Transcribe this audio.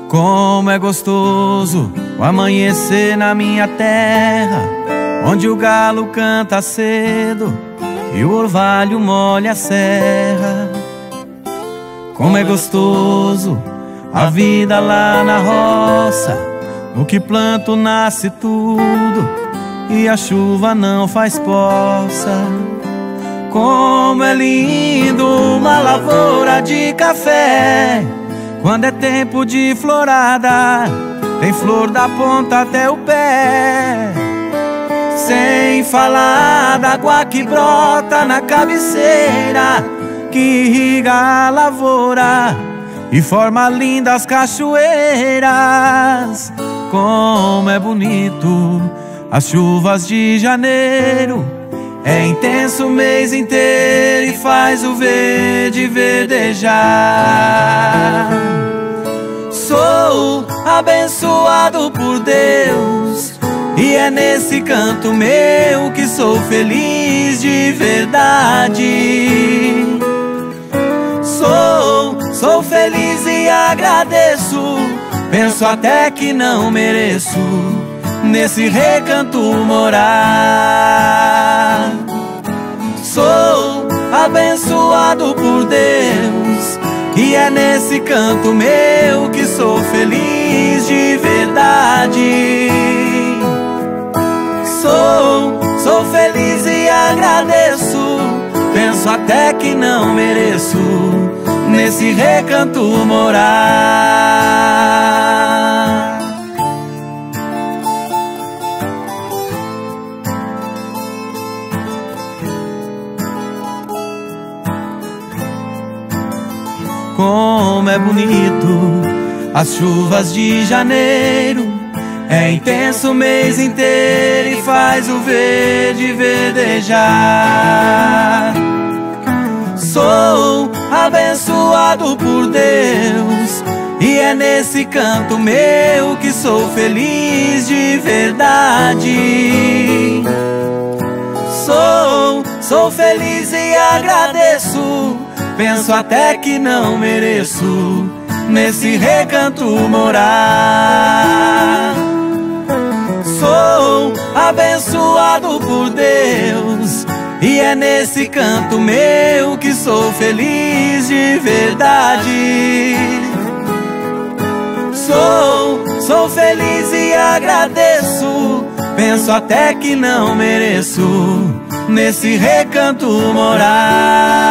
Como é gostoso o amanhecer na minha terra, onde o galo canta cedo e o orvalho molha a serra. Como é gostoso a vida lá na roça, no que planto nasce tudo e a chuva não faz poça. Como é lindo uma lavoura de café, quando é tempo de florada, tem flor da ponta até o pé. Sem falar da água que brota na cabeceira, que irriga a lavoura e forma lindas cachoeiras. Como é bonito as chuvas de janeiro, é intenso o mês inteiro e faz o verde verdejar. Sou abençoado por Deus e é nesse canto meu que sou feliz de verdade. Sou feliz e agradeço, penso até que não mereço nesse recanto morar. Sou abençoado por Deus e é nesse canto meu que sou feliz de verdade. Sou feliz e agradeço, penso até que não mereço nesse recanto morar. Como é bonito as chuvas de janeiro, é intenso o mês inteiro e faz o verde verdejar. Sou abençoado por Deus e é nesse canto meu que sou feliz de verdade. Sou feliz e agradeço, penso até que não mereço nesse recanto morar. Sou abençoado por Deus e é nesse canto meu que sou feliz de verdade. Sou feliz e agradeço, penso até que não mereço nesse recanto morar.